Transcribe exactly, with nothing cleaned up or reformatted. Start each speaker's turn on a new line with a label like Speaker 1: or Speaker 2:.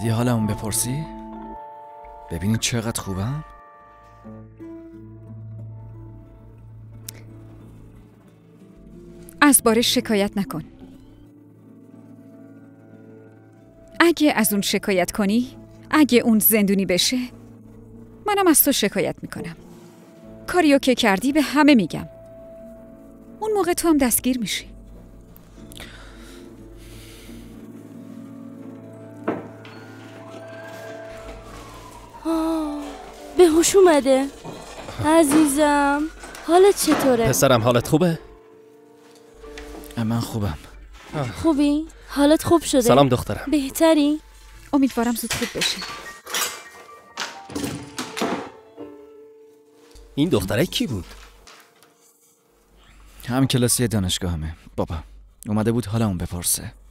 Speaker 1: اومدی حالمون بپرسی؟ ببینی چقدر خوبم؟
Speaker 2: از بارش شکایت نکن. اگه از اون شکایت کنی، اگه اون زندونی بشه، منم از تو شکایت میکنم. کاریو که کردی به همه میگم. اون موقع تو هم دستگیر میشی.
Speaker 3: به هوش اومده. عزیزم حالت چطوره؟
Speaker 4: پسرم حالت خوبه؟
Speaker 1: من خوبم.
Speaker 3: خوبی؟ حالت خوب شده؟
Speaker 4: سلام دخترم.
Speaker 3: بهتری؟
Speaker 2: امیدوارم زود خوب بشی.
Speaker 4: این دختره کی بود؟
Speaker 1: هم کلاسی دانشگاه همه. بابا اومده بود حالمون بپرسه.